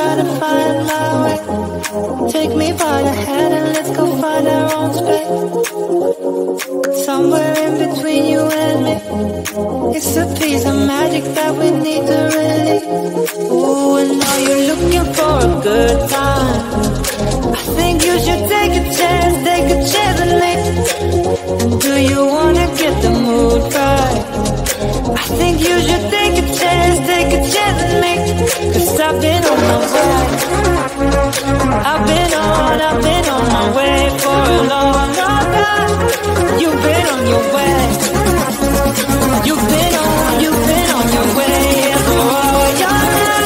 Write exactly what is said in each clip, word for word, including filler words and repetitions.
try to find my way. Take me by the hand and let's go find our own space. Somewhere in between you and me, it's a piece of magic that we need to release. Ooh, and now you're looking for a good time. I think you should take a chance, take a chance and me. And do you wanna get the mood right? I think you should take a chance, take a chance with me. Cause I've been on my way. I've been on, I've been on my way for a long, long time. You've been on your way. You've been on, you've been on your way for all your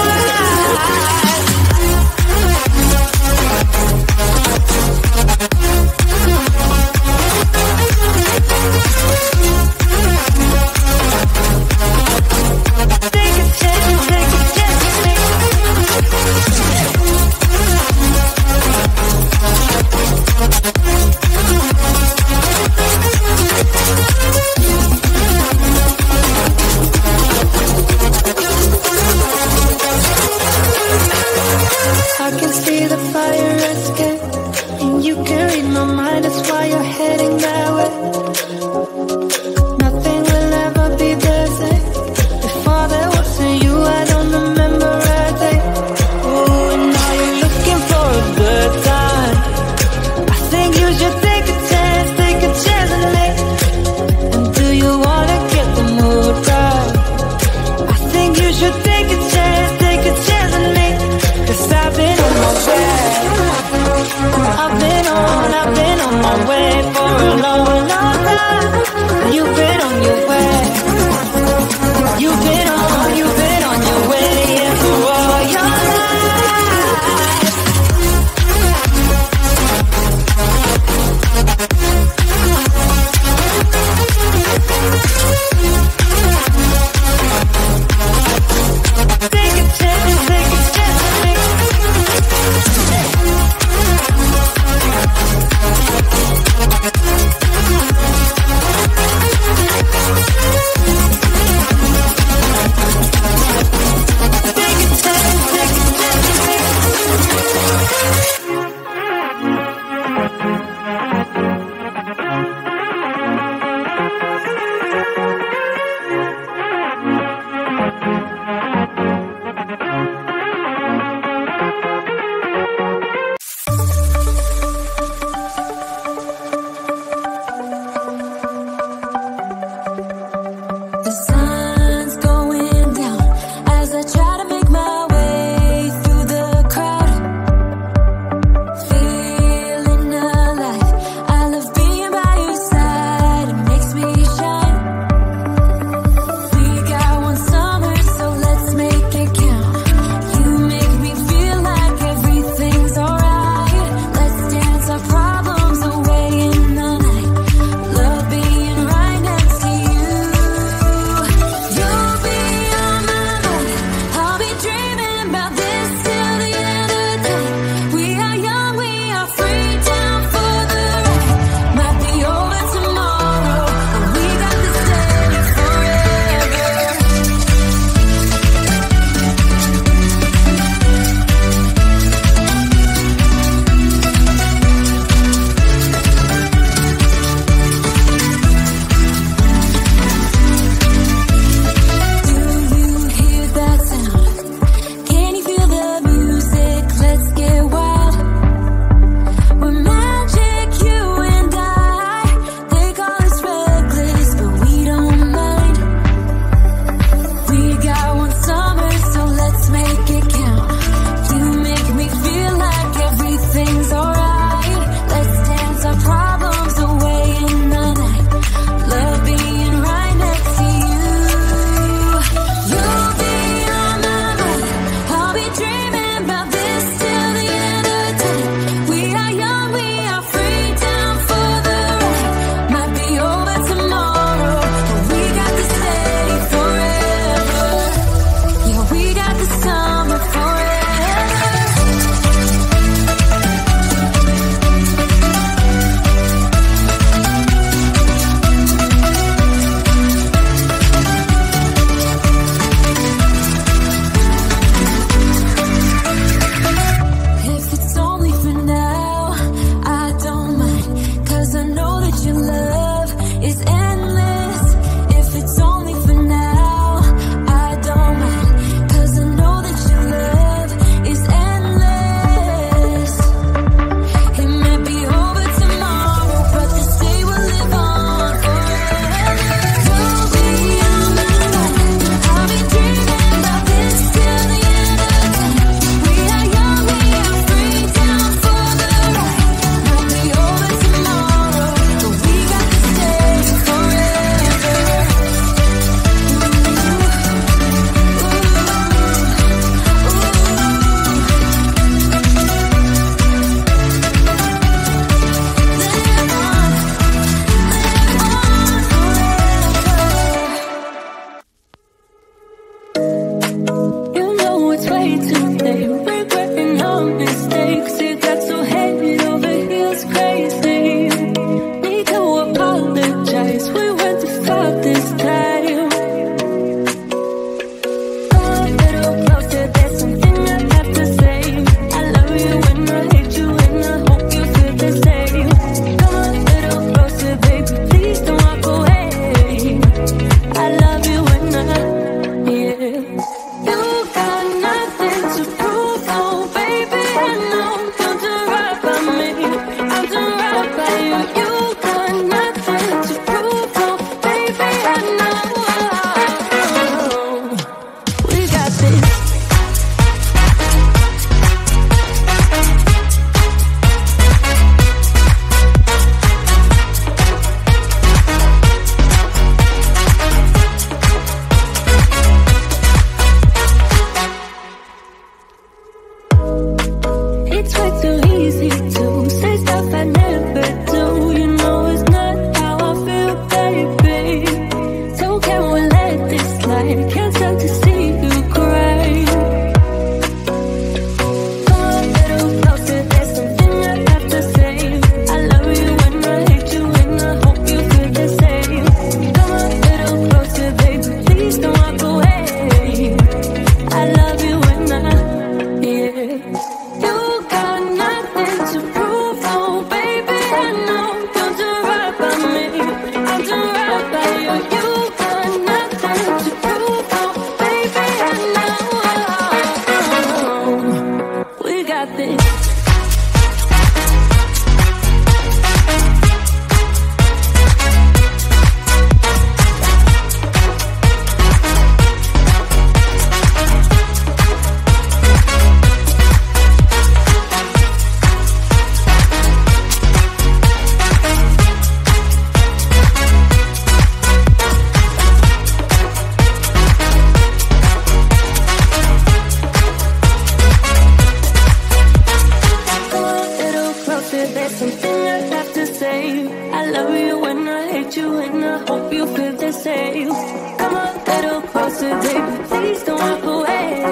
I can see the fire escape, and you can read my mind, that's why you're heading that way. Nothing will ever be the same. Before there wasn't you, I don't remember a day. Oh, and now you're looking for a good time. I think you should take a chance, take a chance with me. And do you wanna get the mood right? I think you should take a chance, take a chance with me. Cause I've been on my way.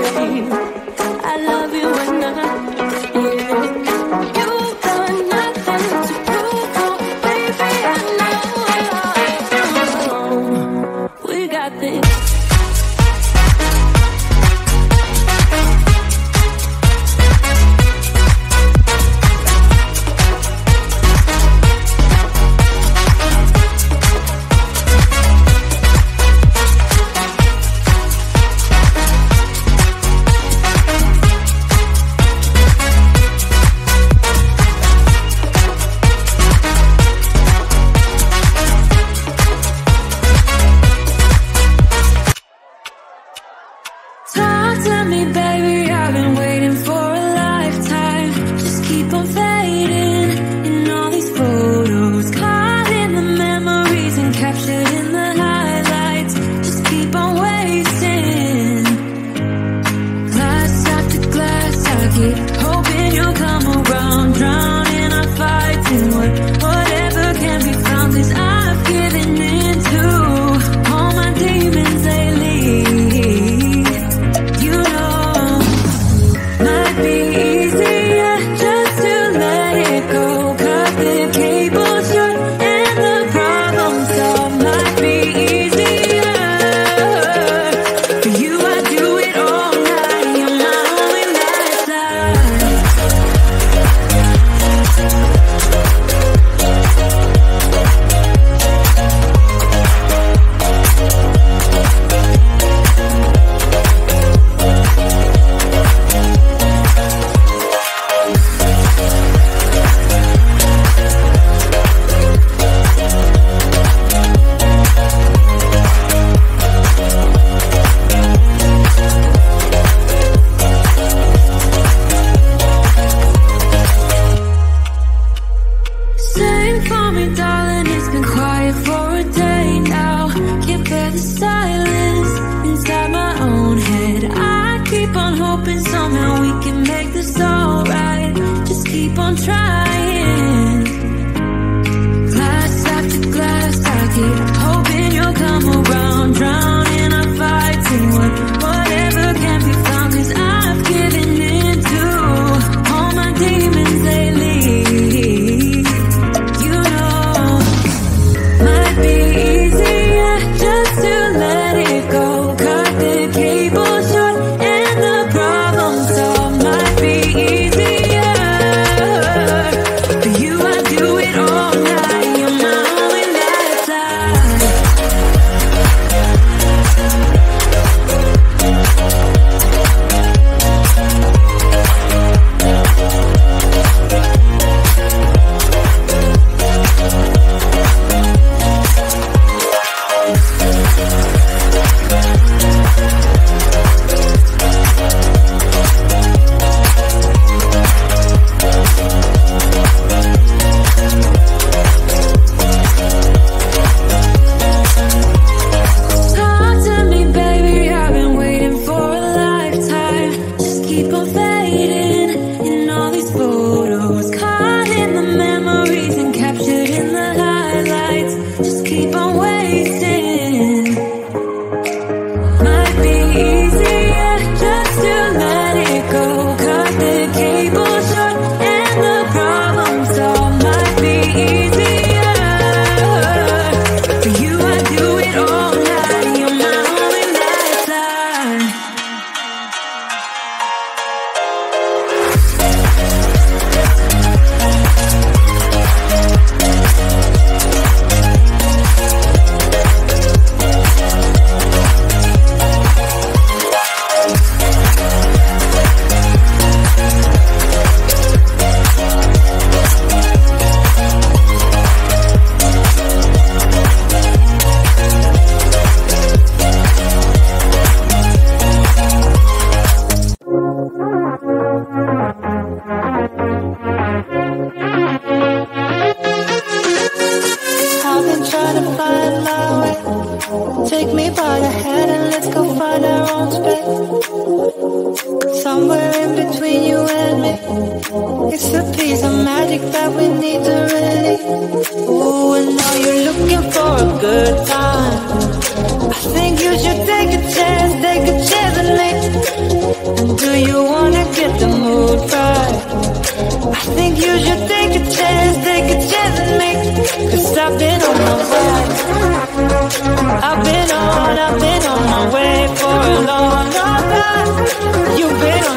I think you should take a chance, take a chance on me.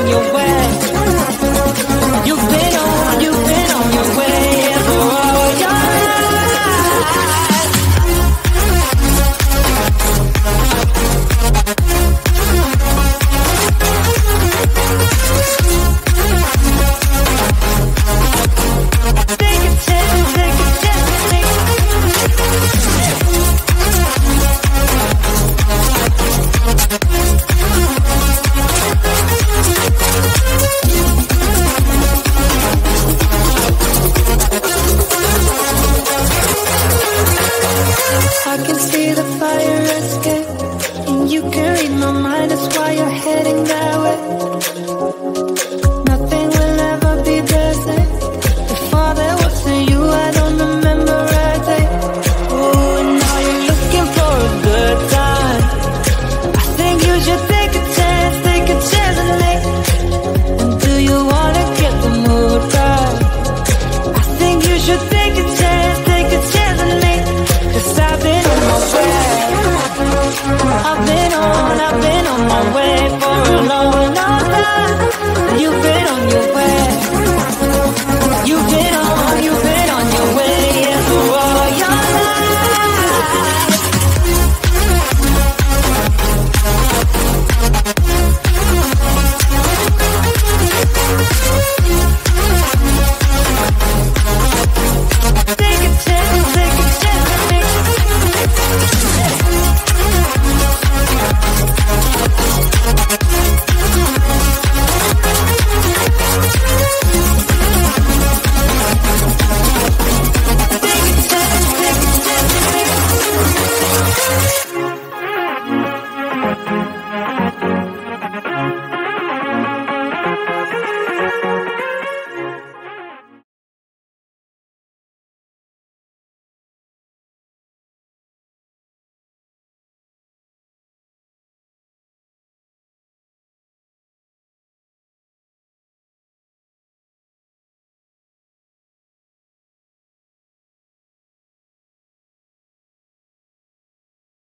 on your way. You've been on, you've been on your way for all your life. Take a chance, take a chance, take a I can see the fire escape, and you can read my mind, that's why you're heading that way. Nothing will ever be the same. Before there was a you, I don't remember a day. Oh, and now you're looking for a good time. I think you should take a chance, take a chance and make. And do you wanna get the mood right? I think you should take a chance, take a chance and make. Cause I've been on my way. I've been on, I've been on my way for a long, long time. You've been